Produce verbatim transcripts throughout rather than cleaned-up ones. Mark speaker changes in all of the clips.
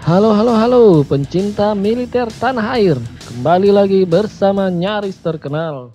Speaker 1: Halo halo halo pencinta militer tanah air, kembali lagi bersama Nyaris Terkenal.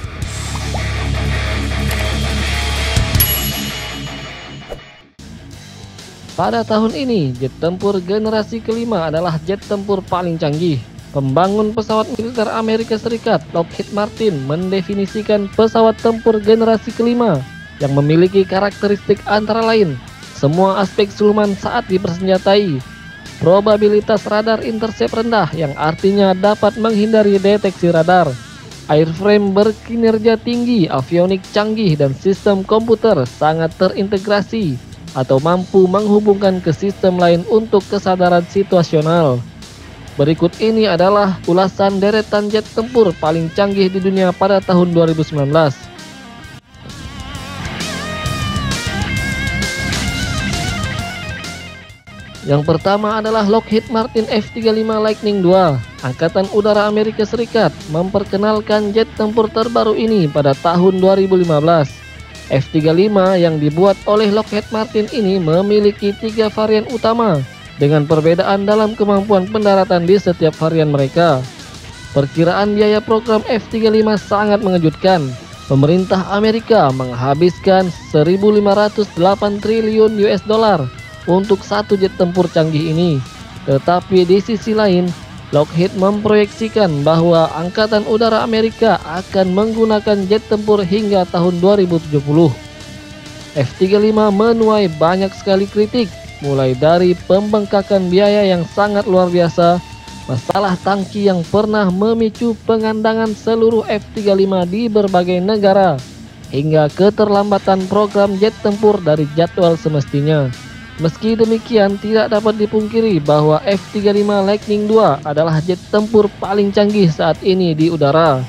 Speaker 1: Pada tahun ini, jet tempur generasi kelima adalah jet tempur paling canggih. Pembangun pesawat militer Amerika Serikat, Lockheed Martin, mendefinisikan pesawat tempur generasi kelima yang memiliki karakteristik antara lain semua aspek siluman saat dipersenjatai, probabilitas radar intercept rendah yang artinya dapat menghindari deteksi radar, airframe berkinerja tinggi, avionik canggih, dan sistem komputer sangat terintegrasi atau mampu menghubungkan ke sistem lain untuk kesadaran situasional. Berikut ini adalah ulasan deretan jet tempur paling canggih di dunia pada tahun dua ribu sembilan belas. Yang pertama adalah Lockheed Martin F tiga puluh lima Lightning dua. Angkatan Udara Amerika Serikat memperkenalkan jet tempur terbaru ini pada tahun dua ribu lima belas. F tiga puluh lima yang dibuat oleh Lockheed Martin ini memiliki tiga varian utama dengan perbedaan dalam kemampuan pendaratan di setiap varian mereka. Perkiraan biaya program F tiga puluh lima sangat mengejutkan. Pemerintah Amerika menghabiskan seribu lima ratus delapan triliun U S dollar untuk satu jet tempur canggih ini. Tetapi di sisi lain, Lockheed memproyeksikan bahwa Angkatan Udara Amerika akan menggunakan jet tempur hingga tahun dua ribu tujuh puluh. F tiga puluh lima menuai banyak sekali kritik, mulai dari pembengkakan biaya yang sangat luar biasa, masalah tangki yang pernah memicu pengandangan seluruh F tiga puluh lima di berbagai negara, hingga keterlambatan program jet tempur dari jadwal semestinya. Meski demikian, tidak dapat dipungkiri bahwa F tiga puluh lima Lightning dua adalah jet tempur paling canggih saat ini di udara.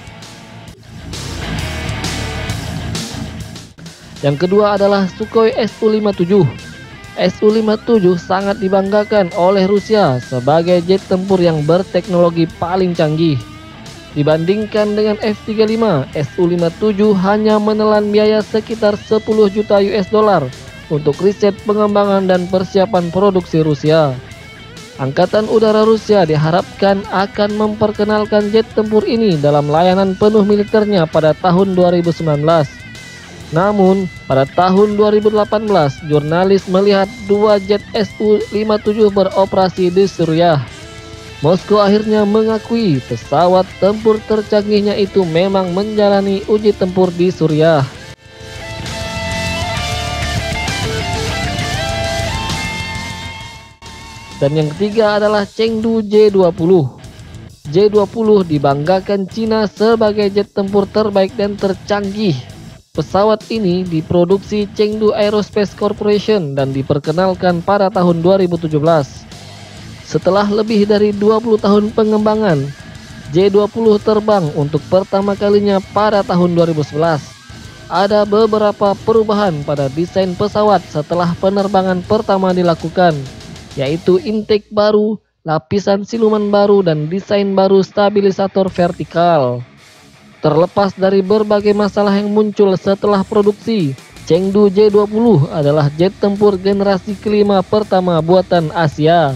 Speaker 1: Yang kedua adalah Sukhoi S U lima puluh tujuh. S U lima puluh tujuh sangat dibanggakan oleh Rusia sebagai jet tempur yang berteknologi paling canggih. Dibandingkan dengan F tiga puluh lima, S U lima puluh tujuh hanya menelan biaya sekitar sepuluh juta U S dollar untuk riset pengembangan dan persiapan produksi Rusia. Angkatan Udara Rusia diharapkan akan memperkenalkan jet tempur ini dalam layanan penuh militernya pada tahun dua ribu sembilan belas. Namun, pada tahun dua ribu delapan belas, jurnalis melihat dua jet S U lima puluh tujuh beroperasi di Suriah. Moskow akhirnya mengakui pesawat tempur tercanggihnya itu memang menjalani uji tempur di Suriah. Dan yang ketiga adalah Chengdu J dua puluh. J dua puluh dibanggakan Cina sebagai jet tempur terbaik dan tercanggih. Pesawat ini diproduksi Chengdu Aerospace Corporation dan diperkenalkan pada tahun dua ribu tujuh belas. Setelah lebih dari dua puluh tahun pengembangan, J dua puluh terbang untuk pertama kalinya pada tahun dua ribu sebelas. Ada beberapa perubahan pada desain pesawat setelah penerbangan pertama dilakukan, yaitu intake baru, lapisan siluman baru, dan desain baru stabilisator vertikal. Terlepas dari berbagai masalah yang muncul setelah produksi, Chengdu J dua puluh adalah jet tempur generasi kelima pertama buatan Asia.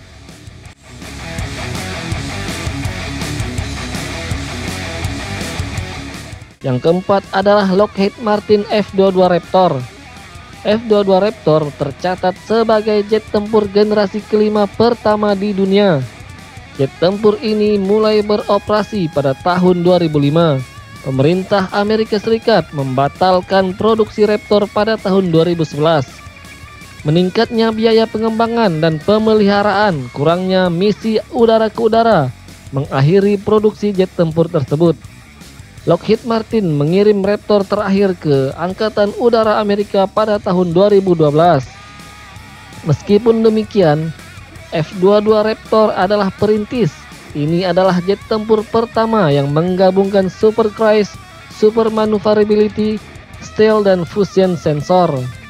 Speaker 1: Yang keempat adalah Lockheed Martin F dua puluh dua Raptor. F dua puluh dua Raptor tercatat sebagai jet tempur generasi kelima pertama di dunia. Jet tempur ini mulai beroperasi pada tahun dua ribu lima. Pemerintah Amerika Serikat membatalkan produksi Raptor pada tahun dua ribu sebelas. Meningkatnya biaya pengembangan dan pemeliharaan, kurangnya misi udara ke udara, mengakhiri produksi jet tempur tersebut. Lockheed Martin mengirim Raptor terakhir ke Angkatan Udara Amerika pada tahun dua ribu dua belas. Meskipun demikian, F dua puluh dua Raptor adalah perintis. Ini adalah jet tempur pertama yang menggabungkan super cruise, super maneuverability, stealth, dan fusion sensor.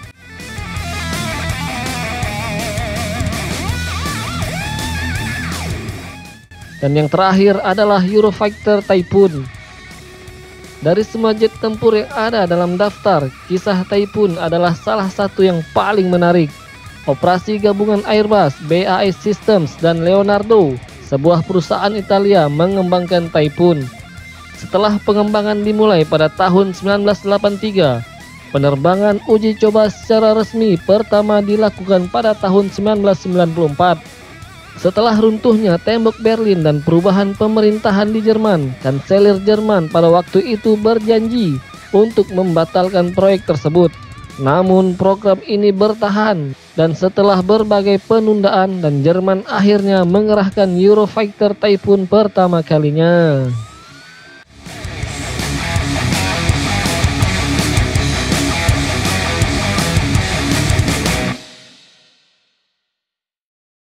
Speaker 1: Dan yang terakhir adalah Eurofighter Typhoon. Dari semua jet tempur yang ada dalam daftar, kisah Typhoon adalah salah satu yang paling menarik. Operasi gabungan Airbus, B A E Systems, dan Leonardo, sebuah perusahaan Italia, mengembangkan Typhoon. Setelah pengembangan dimulai pada tahun seribu sembilan ratus delapan puluh tiga, penerbangan uji coba secara resmi pertama dilakukan pada tahun seribu sembilan ratus sembilan puluh empat. Setelah runtuhnya tembok Berlin dan perubahan pemerintahan di Jerman, Kanselir Jerman pada waktu itu berjanji untuk membatalkan proyek tersebut. Namun program ini bertahan dan setelah berbagai penundaan dan Jerman akhirnya mengerahkan Eurofighter Typhoon pertama kalinya.